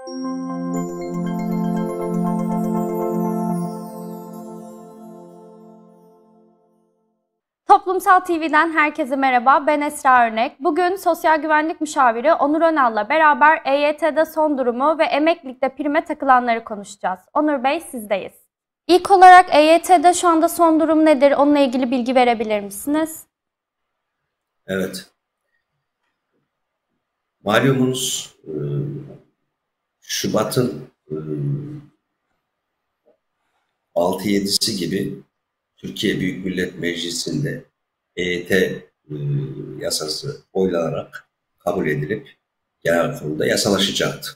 Toplumsal TV'den herkese merhaba, ben Esra Örnek. Bugün Sosyal Güvenlik Müşaviri Onur Önal'la beraber EYT'de son durumu ve emeklilikte prime takılanları konuşacağız. Onur Bey, sizdeyiz. İlk olarak EYT'de şu anda son durum nedir? Onunla ilgili bilgi verebilir misiniz? Evet. Malumunuz Şubat'ın 6-7'si gibi Türkiye Büyük Millet Meclisi'nde EYT yasası oylanarak kabul edilip genel kurulda yasalaşacaktı.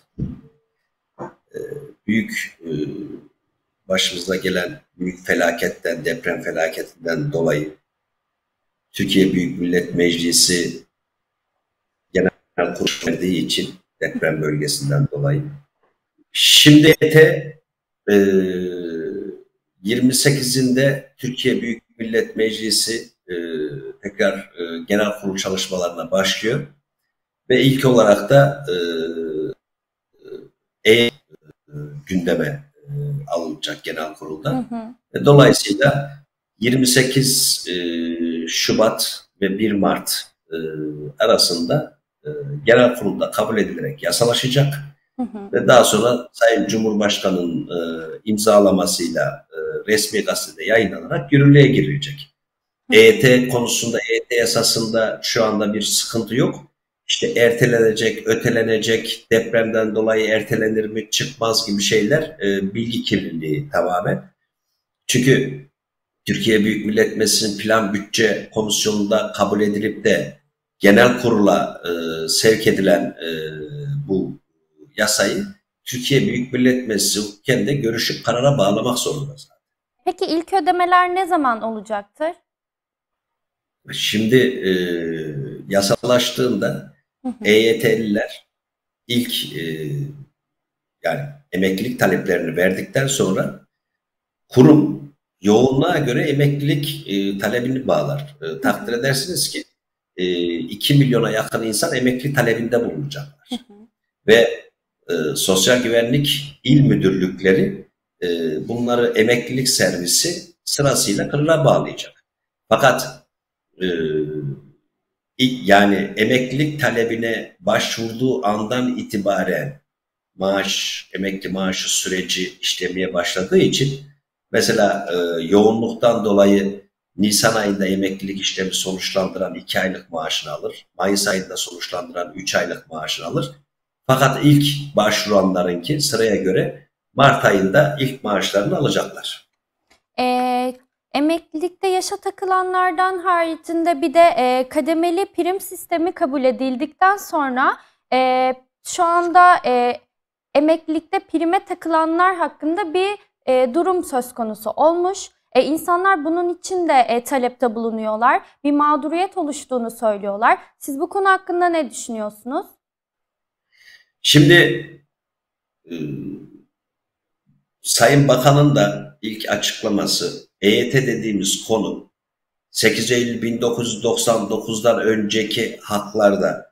Büyük başımıza gelen büyük felaketten, deprem felaketinden dolayı Türkiye Büyük Millet Meclisi genel kurul verdiği için deprem bölgesinden dolayı. Şimdi EYT 28'inde Türkiye Büyük Millet Meclisi tekrar genel kurul çalışmalarına başlıyor ve ilk olarak da gündeme alınacak genel kurulda. Dolayısıyla 28 Şubat ve 1 Mart arasında genel kurulda kabul edilerek yasalaşacak. Ve daha sonra Sayın Cumhurbaşkanı'nın imzalamasıyla resmi gazetede yayınlanarak yürürlüğe girilecek. EYT konusunda, EYT yasasında şu anda bir sıkıntı yok. İşte ertelenecek, ötelenecek, depremden dolayı ertelenir mi, çıkmaz gibi şeyler bilgi kirliliği tamamen. Çünkü Türkiye Büyük Millet Meclisi'nin Plan Bütçe Komisyonu'nda kabul edilip de genel kurula sevk edilen bu yasayı Türkiye Büyük Millet Meclisi kendi görüşüp karara bağlamak zorunda. Peki ilk ödemeler ne zaman olacaktır? Şimdi yasalaştığında EYT'liler ilk yani emeklilik taleplerini verdikten sonra kurum yoğunluğa göre emeklilik talebini bağlar. Takdir edersiniz ki 2 milyona yakın insan emeklilik talebinde bulunacaklar. Ve Sosyal Güvenlik İl Müdürlükleri bunları emeklilik servisi sırasıyla kılına bağlayacak. Fakat yani emeklilik talebine başvurduğu andan itibaren emekli maaşı süreci işlemeye başladığı için mesela yoğunluktan dolayı Nisan ayında emeklilik işlemi sonuçlandıran 2 aylık maaşını alır. Mayıs ayında sonuçlandıran 3 aylık maaşını alır. Fakat ilk başvuranlarınki sıraya göre Mart ayında ilk maaşlarını alacaklar. Emeklilikte yaşa takılanlardan haricinde bir de kademeli prim sistemi kabul edildikten sonra şu anda emeklilikte prime takılanlar hakkında bir durum söz konusu olmuş. İnsanlar bunun için de talepte bulunuyorlar. Bir mağduriyet oluştuğunu söylüyorlar. Siz bu konu hakkında ne düşünüyorsunuz? Şimdi Sayın Bakan'ın da ilk açıklaması EYT dediğimiz konu 8 Eylül 1999'dan önceki haklarda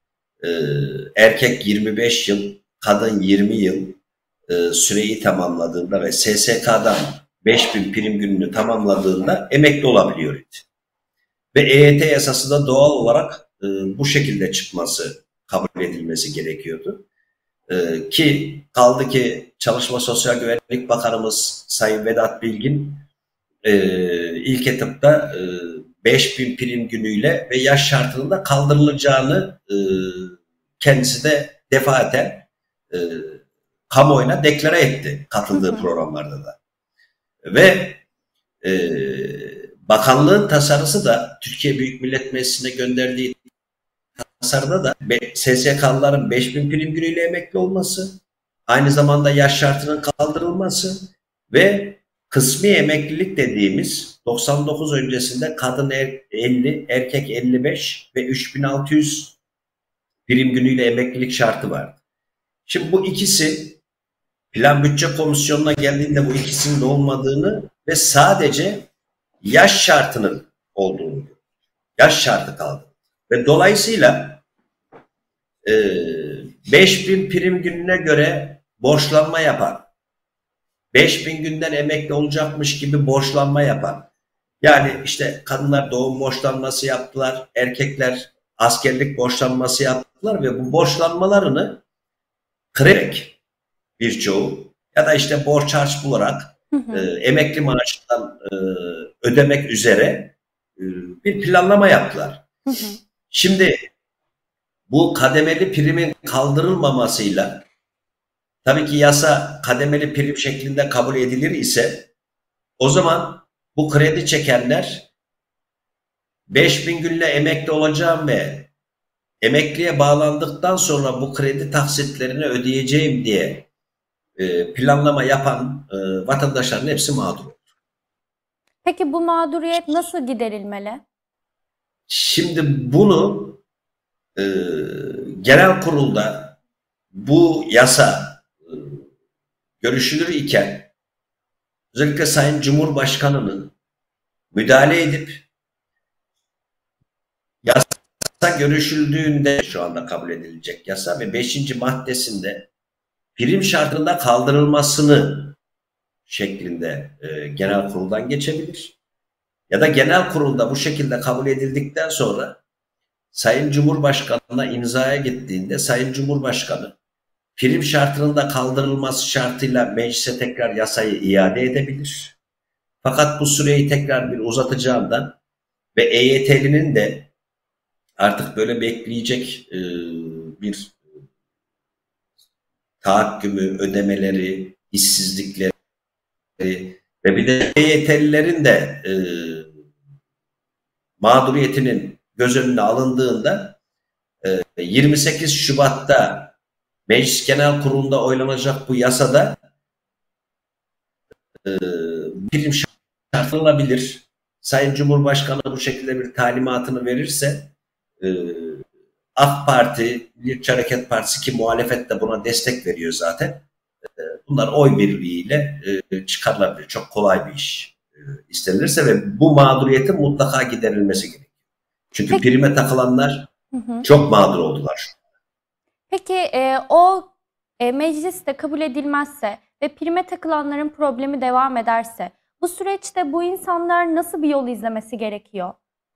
erkek 25 yıl, kadın 20 yıl süreyi tamamladığında ve SSK'dan 5000 prim gününü tamamladığında emekli olabiliyor idi. Ve EYT yasası da doğal olarak bu şekilde çıkması, kabul edilmesi gerekiyordu. Ki kaldı ki Çalışma Sosyal Güvenlik Bakanımız Sayın Vedat Bilgin ilk etapta 5000 prim günüyle ve yaş şartının da kaldırılacağını kendisi de defaten kamuoyuna deklare etti katıldığı programlarda da. Ve bakanlığın tasarısı da Türkiye Büyük Millet Meclisi'ne gönderdiği tasarıda da SSK'lıların 5000 prim günüyle emekli olması, aynı zamanda yaş şartının kaldırılması ve kısmi emeklilik dediğimiz 99 öncesinde kadın 50, erkek 55 ve 3600 prim günüyle emeklilik şartı vardı. Şimdi bu ikisi Plan Bütçe Komisyonu'na geldiğinde bu ikisinin de olmadığını ve sadece yaş şartının olduğunu, yaş şartı kaldı. Ve dolayısıyla 5.000 prim gününe göre borçlanma yapan, 5.000 günden emekli olacakmış gibi borçlanma yapan, yani işte kadınlar doğum borçlanması yaptılar, erkekler askerlik borçlanması yaptılar ve bu borçlanmalarını kredi birçoğu ya da işte borç harç bularak emekli maaşından ödemek üzere bir planlama yaptılar. Şimdi bu kademeli primin kaldırılmamasıyla, tabii ki yasa kademeli prim şeklinde kabul edilir ise, o zaman bu kredi çekenler 5.000 günle emekli olacağım ve emekliye bağlandıktan sonra bu kredi taksitlerini ödeyeceğim diye planlama yapan vatandaşların hepsi mağdur oldu. Peki bu mağduriyet nasıl giderilmeli? Şimdi bunu genel kurulda bu yasa görüşülür iken özellikle Sayın Cumhurbaşkanı'nın müdahale edip yasa görüşüldüğünde, şu anda kabul edilecek yasa ve 5. maddesinde prim şartında kaldırılmasını şeklinde genel kuruldan geçebilir. Ya da genel kurulda bu şekilde kabul edildikten sonra Sayın Cumhurbaşkanı'na imzaya gittiğinde Sayın Cumhurbaşkanı prim şartının da kaldırılması şartıyla meclise tekrar yasayı iade edebilir. Fakat bu süreyi tekrar bir uzatacağından ve EYT'linin de artık böyle bekleyecek bir tahakkümü, ödemeleri, işsizlikleri ve bir de EYT'lilerin de mağduriyetinin göz önüne alındığında 28 Şubat'ta Meclis Genel Kurulu'nda oylanacak bu yasada prim şartlanabilir. Sayın Cumhurbaşkanı bu şekilde bir talimatını verirse AK Parti, Milliyetçi Hareket Partisi, ki muhalefet de buna destek veriyor zaten, bunlar oy birliğiyle çıkarılabilir. Çok kolay bir iş istenilirse ve bu mağduriyetin mutlaka giderilmesi gerekiyor. Çünkü prime takılanlar çok mağdur oldular. Peki o mecliste kabul edilmezse ve prime takılanların problemi devam ederse bu süreçte bu insanlar nasıl bir yol izlemesi gerekiyor?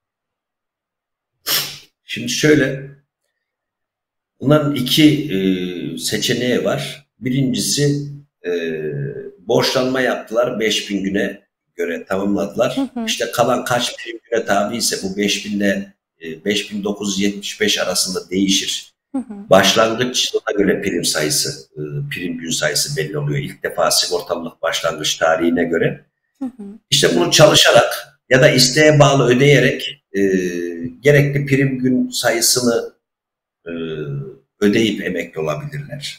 Şimdi şöyle, bunların iki seçeneği var. Birincisi borçlanma yaptılar, 5.000 güne göre tamamladılar. İşte kalan kaç prim güne tabi ise bu 5.000 ile 5.975 arasında değişir. Başlangıç yılına göre prim sayısı, prim gün sayısı belli oluyor. İlk defa sigortalılık başlangıç tarihine göre. İşte bunu çalışarak ya da isteğe bağlı ödeyerek gerekli prim gün sayısını ödeyip emekli olabilirler.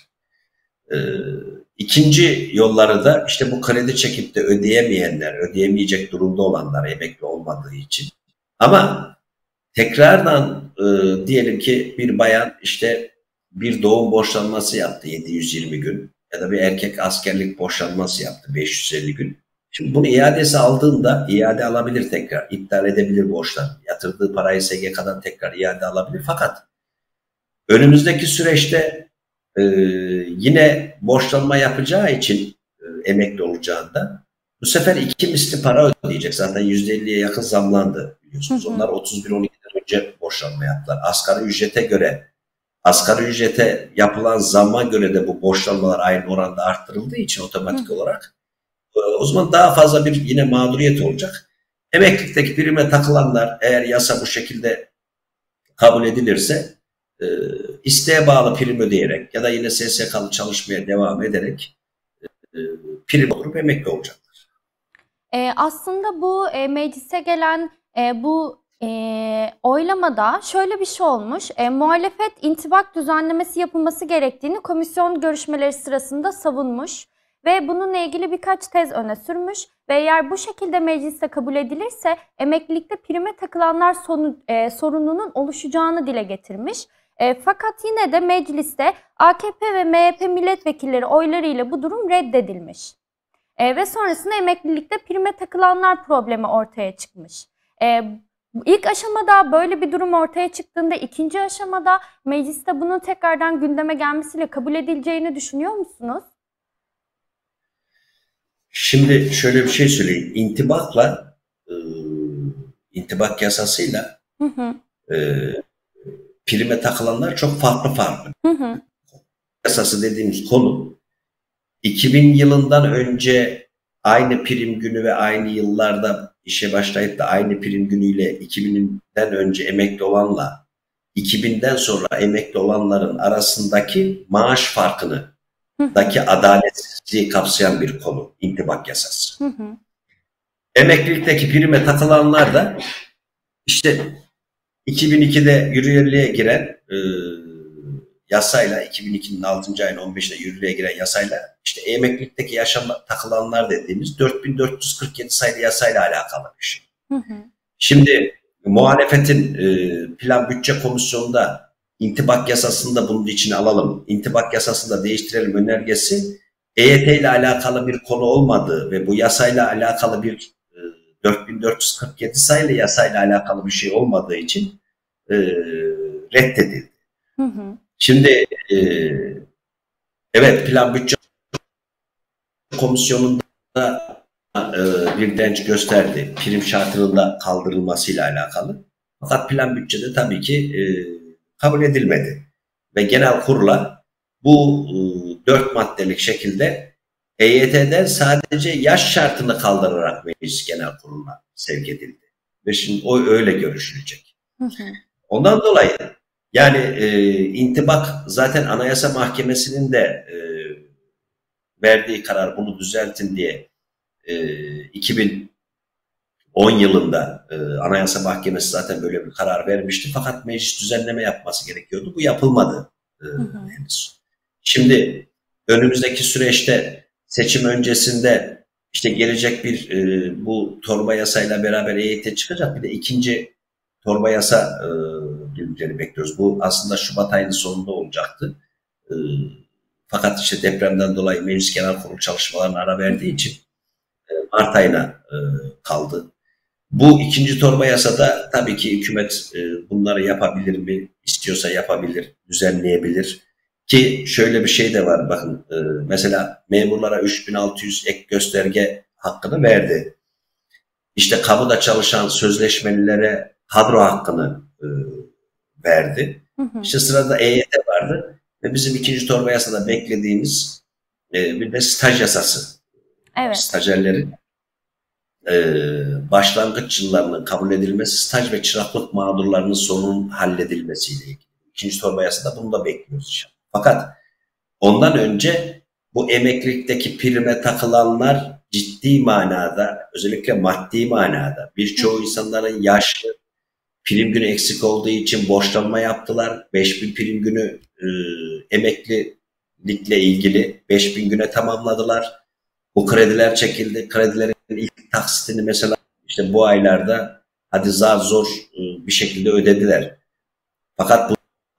İkinci yolları da işte bu kredi çekip de ödeyemeyenler, ödeyemeyecek durumda olanlar, emekli olmadığı için. Ama tekrardan diyelim ki bir bayan işte bir doğum borçlanması yaptı 720 gün ya da bir erkek askerlik borçlanması yaptı 550 gün. Şimdi bunu iadesi aldığında iade alabilir tekrar, iptal edebilir borçlar. Yatırdığı parayı SGK'dan tekrar iade alabilir. Fakat önümüzdeki süreçte yine borçlanma yapacağı için emekli olacağında bu sefer 2 misli para ödeyecek. Zaten %50'ye yakın zamlandı biliyorsunuz. Onlar 31-12'den önce borçlanma yaptılar. Asgari ücrete yapılan zamma göre de bu borçlanmalar aynı oranda arttırıldığı için otomatik olarak o zaman daha fazla bir yine mağduriyet olacak. Emeklilikteki prime takılanlar eğer yasa bu şekilde kabul edilirse isteğe bağlı prim ödeyerek ya da yine SSK'lı çalışmaya devam ederek prim olup emekli olacaklar. Aslında bu meclise gelen bu oylamada şöyle bir şey olmuş. Muhalefet intibak düzenlemesi yapılması gerektiğini komisyon görüşmeleri sırasında savunmuş ve bununla ilgili birkaç tez öne sürmüş ve eğer bu şekilde mecliste kabul edilirse emeklilikte prime takılanlar sorununun oluşacağını dile getirmiş. Fakat yine de mecliste AKP ve MHP milletvekilleri oylarıyla bu durum reddedilmiş. Ve sonrasında emeklilikte prime takılanlar problemi ortaya çıkmış. İlk aşamada böyle bir durum ortaya çıktığında ikinci aşamada mecliste bunun tekrardan gündeme gelmesiyle kabul edileceğini düşünüyor musunuz? Şimdi şöyle bir şey söyleyeyim. İntibak yasasıyla Hı hı. e, prime takılanlar çok farklı farklı. Hı hı. Yasası dediğimiz konu 2000 yılından önce aynı prim günü ve aynı yıllarda işe başlayıp da aynı prim günüyle 2000'den önce emekli olanla 2000'den sonra emekli olanların arasındaki maaş farkını daki adaletsizliği kapsayan bir konu intibak yasası. Hı hı. Emeklilikteki prime takılanlar da işte 2002'de yürürlüğe giren yasayla 2002'nin 6. ayın 15'inde yürürlüğe giren yasayla işte emeklilikteki yaşama takılanlar dediğimiz 4447 sayılı yasayla alakalı bir şey. Hı hı. Şimdi muhalefetin Plan Bütçe Komisyonu'nda intibak yasasını da bunun içine alalım, intibak yasasını da değiştirelim önergesi EYT ile alakalı bir konu olmadığı ve bu yasayla alakalı bir 4447 sayılı yasayla alakalı bir şey olmadığı için reddedildi. Hı hı. Şimdi evet Plan Bütçe Komisyonu'nda bir direnç gösterdi. Prim şartının da kaldırılmasıyla alakalı. Fakat plan bütçede tabii ki kabul edilmedi. Ve genel kurula bu 4 maddelik şekilde EYT'den sadece yaş şartını kaldırarak meclis genel kuruluna sevk edildi. Ve şimdi o öyle görüşülecek. Hı hı. Ondan dolayı yani intibak zaten Anayasa Mahkemesi'nin de verdiği karar bunu düzeltin diye 2010 yılında Anayasa Mahkemesi zaten böyle bir karar vermişti. Fakat meclis düzenleme yapması gerekiyordu. Bu yapılmadı henüz. Şimdi önümüzdeki süreçte seçim öncesinde işte gelecek bir bu torba yasayla beraber EYT çıkacak. Bir de ikinci torba yasa geleceğini bekliyoruz. Bu aslında Şubat ayının sonunda olacaktı. Fakat işte depremden dolayı Meclis Genel Kurulu çalışmalarına ara verdiği için Mart ayına kaldı. Bu ikinci torba yasada tabii ki hükümet bunları yapabilir mi? İstiyorsa yapabilir, düzenleyebilir. Ki şöyle bir şey de var bakın mesela memurlara 3600 ek gösterge hakkını verdi. İşte kamuda çalışan sözleşmelilere kadro hakkını verdi. İşte sırada EYT vardı ve bizim ikinci torba yasada beklediğimiz bir de staj yasası. Evet. Stajyerlerin başlangıç yıllarının kabul edilmesi, staj ve çıraklık mağdurlarının sorunun halledilmesiyle ilgili. İkinci torba yasada bunu da bekliyoruz inşallah. Fakat ondan önce bu emeklilikteki prime takılanlar ciddi manada, özellikle maddi manada birçoğu insanların yaşlı, prim günü eksik olduğu için borçlanma yaptılar. 5000 prim günü emeklilikle ilgili 5000 güne tamamladılar. Bu krediler çekildi. Kredilerin ilk taksitini mesela işte bu aylarda hadi zar zor bir şekilde ödediler. Fakat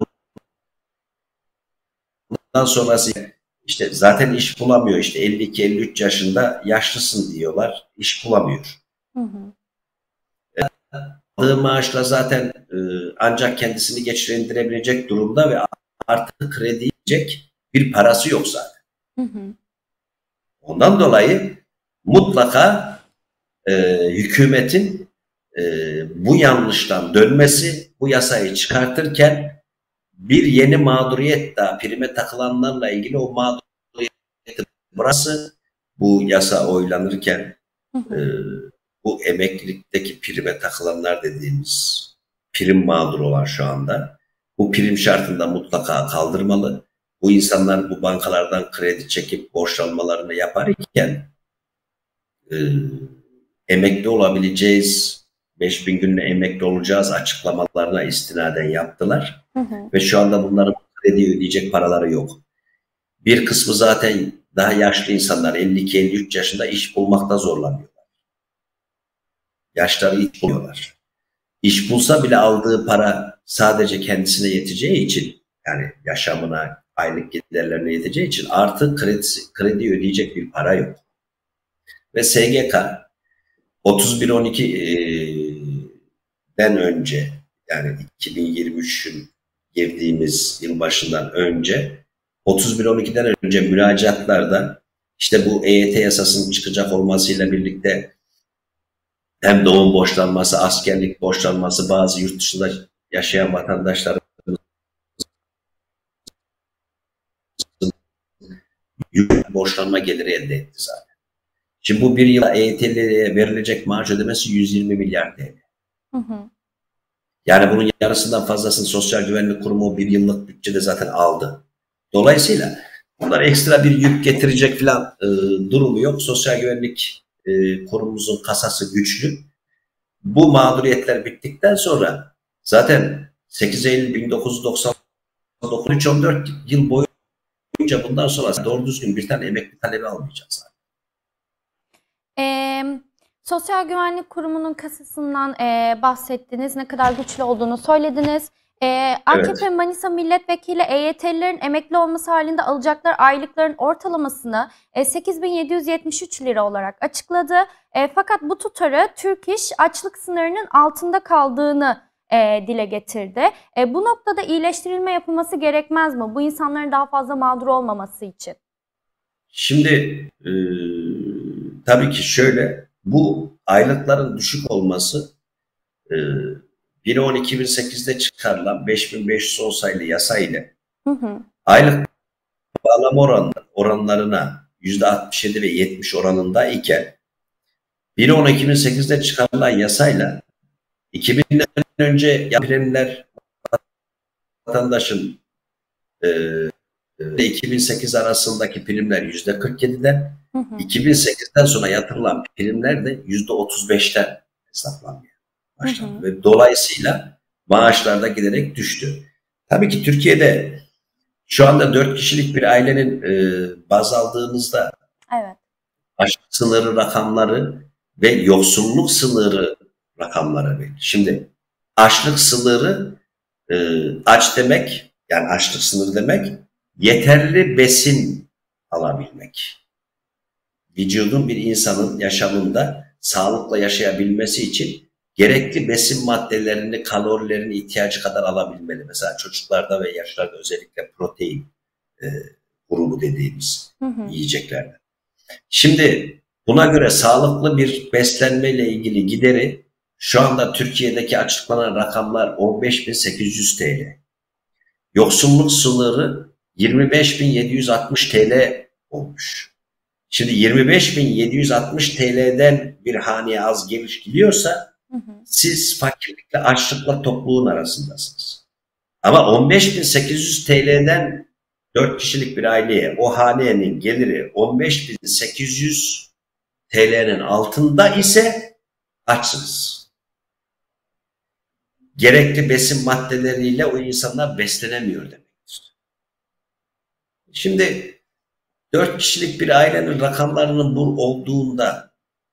bundan sonrası işte zaten iş bulamıyor. İşte 52-53 yaşında yaşlısın diyorlar. İş bulamıyor. Hı hı. Aldığı maaşla zaten ancak kendisini geçirebilecek durumda ve artık kredi yiyecek bir parası yok zaten. Hı hı. Ondan dolayı mutlaka hükümetin bu yanlıştan dönmesi, bu yasayı çıkartırken bir yeni mağduriyet daha prime takılanlarla ilgili o mağduriyeti burası bu yasa oylanırken bu emeklilikteki prime takılanlar dediğimiz prim mağduru olan şu anda bu prim şartında mutlaka kaldırmalı. Bu insanlar bu bankalardan kredi çekip borçlanmalarını yaparken emekli olabileceğiz, 5000 günle emekli olacağız açıklamalarına istinaden yaptılar. Ve şu anda bunların kredi ödeyecek paraları yok. Bir kısmı zaten daha yaşlı insanlar 52-53 yaşında iş bulmakta zorlanıyorlar. Yaşları iş buluyorlar. İş bulsa bile aldığı para sadece kendisine yeteceği için yani yaşamına, aylık giderlerine yeteceği için artık kredi ödeyecek bir para yok. Ve SGK 31-12 önce, yani 2023'ün girdiğimiz yıl başından önce, 31-12'den önce müracaatlarda işte bu EYT yasasının çıkacak olmasıyla birlikte hem doğum borçlanması, askerlik borçlanması, bazı yurt dışında yaşayan vatandaşların borçlanma geliri elde etti zaten. Şimdi bu bir yıla EYT'liye verilecek maaş ödemesi 120 milyar TL. Hı hı. Yani bunun yarısından fazlasını Sosyal Güvenlik Kurumu bir yıllık bütçede zaten aldı. Dolayısıyla bunlar ekstra bir yük getirecek falan durumu yok. Sosyal Güvenlik Kurumumuzun kasası güçlü. Bu mağduriyetler bittikten sonra zaten 8 Eylül 1999 13-14 yıl boyunca bundan sonra doğru düzgün bir tane emekli talebi almayacağız. Sosyal Güvenlik Kurumu'nun kasasından bahsettiniz. Ne kadar güçlü olduğunu söylediniz. AKP Evet. Manisa Milletvekili EYT'lilerin emekli olması halinde alacakları aylıkların ortalamasını 8.773 lira olarak açıkladı. Fakat bu tutarı Türk İş açlık sınırının altında kaldığını dile getirdi. Bu noktada iyileştirilme yapılması gerekmez mi? Bu insanların daha fazla mağdur olmaması için. Şimdi tabii ki şöyle, bu aylıkların düşük olması 1.10.2008'de çıkarılan 5.510 sayılı yasa ile aylık bağlama oranlarına %67 ve 70 oranında iken 1.10.2008'de çıkarılan yasayla 2000'den önce primler vatandaşın 2008 arasındaki primler %47'den, 2008'den sonra yatırılan primler de %35'ten hesaplanmaya başlandı. Ve dolayısıyla maaşlar da giderek düştü. Tabii ki Türkiye'de şu anda 4 kişilik bir ailenin baz aldığımızda evet, açlık sınırı rakamları ve yoksulluk sınırı rakamları belli. Şimdi açlık sınırı aç demek, yani açlık sınırı demek yeterli besin alabilmek. Vücudun bir insanın yaşamında sağlıkla yaşayabilmesi için gerekli besin maddelerini, kalorilerini ihtiyacı kadar alabilmeli. Mesela çocuklarda ve yaşlarda özellikle protein grubu dediğimiz yiyeceklerden. Şimdi buna göre sağlıklı bir beslenmeyle ilgili gideri şu anda Türkiye'deki açıklanan rakamlar 15.800 TL. Yoksulluk sınırı 25.760 TL olmuş. Şimdi 25.760 TL'den bir haneye az gelir gidiyorsa siz fakirlikle, açlıkla topluluğun arasındasınız. Ama 15.800 TL'den 4 kişilik bir aileye o hanenin geliri 15.800 TL'nin altında ise açsınız. Gerekli besin maddeleriyle o insanlar beslenemiyor demektir. Şimdi 4 kişilik bir ailenin rakamlarının bu olduğunda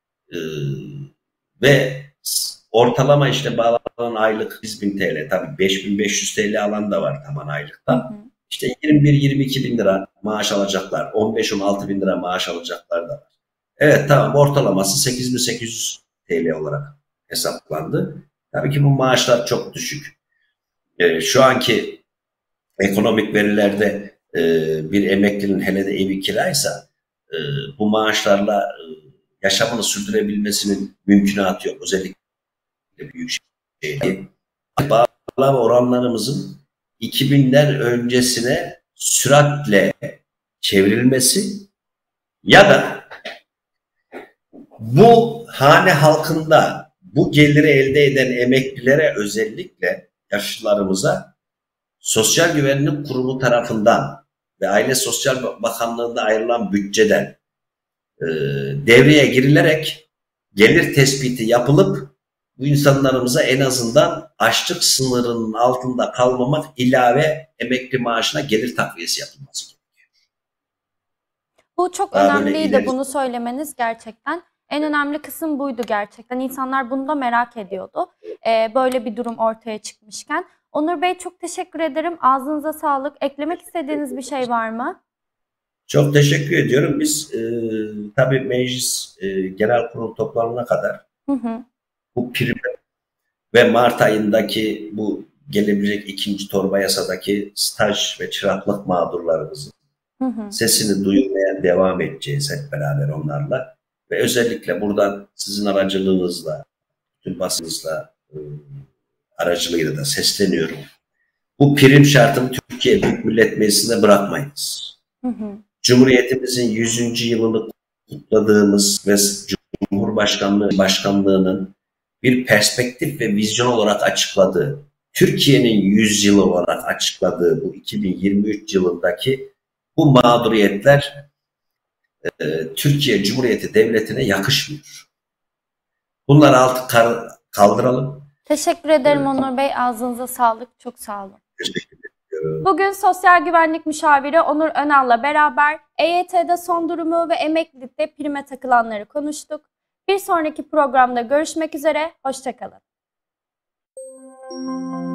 ve ortalama işte bağlanan aylık 100.000 TL, tabii 5.500 TL alan da var taban aylıkta. İşte 21-22 bin lira maaş alacaklar, 15-16 bin lira maaş alacaklar da var. Evet, tamam, ortalaması 8.800 TL olarak hesaplandı. Tabii ki bu maaşlar çok düşük. Şu anki ekonomik verilerde bir emeklinin, hele de evi kiraysa, bu maaşlarla yaşamını sürdürebilmesinin mümkünatı yok. Özellikle büyük şehirde. Bağlama oranlarımızın 2000'den öncesine süratle çevrilmesi ya da bu hane halkında bu geliri elde eden emeklilere, özellikle yaşlılarımıza Sosyal Güvenlik Kurumu tarafından ve Aile Sosyal Bakanlığı'nda ayrılan bütçeden devreye girilerek gelir tespiti yapılıp bu insanlarımıza en azından açlık sınırının altında kalmamak ilave emekli maaşına gelir takviyesi yapılması gerekiyor. Bu çok önemliydi, bunu söylemeniz gerçekten. En önemli kısım buydu gerçekten. İnsanlar bunu da merak ediyordu. Böyle bir durum ortaya çıkmışken. Onur Bey, çok teşekkür ederim. Ağzınıza sağlık. Eklemek istediğiniz bir şey var mı? Çok teşekkür ediyorum. Biz tabii meclis genel kurul toplanana kadar bu prim ve Mart ayındaki bu gelebilecek ikinci torba yasadaki staj ve çıraklık mağdurlarımızın sesini duyurmaya devam edeceğiz hep beraber onlarla. Ve özellikle buradan sizin aracılığınızla, tüm basınızla aracılığıyla da sesleniyorum. Bu prim şartını Türkiye Büyük Millet Meclisi'nde bırakmayınız. Cumhuriyetimizin 100. yılını kutladığımız ve Cumhurbaşkanlığının bir perspektif ve vizyon olarak açıkladığı, Türkiye'nin 100 yılı olarak açıkladığı bu 2023 yılındaki bu mağduriyetler Türkiye Cumhuriyeti Devleti'ne yakışmıyor. Bunları kaldıralım. Teşekkür ederim Onur Bey. Ağzınıza sağlık. Çok sağ olun. Teşekkür ediyorum. Bugün Sosyal Güvenlik Müşaviri Onur Önal'la beraber EYT'de son durumu ve emeklilikte prime takılanları konuştuk. Bir sonraki programda görüşmek üzere. Hoşça kalın.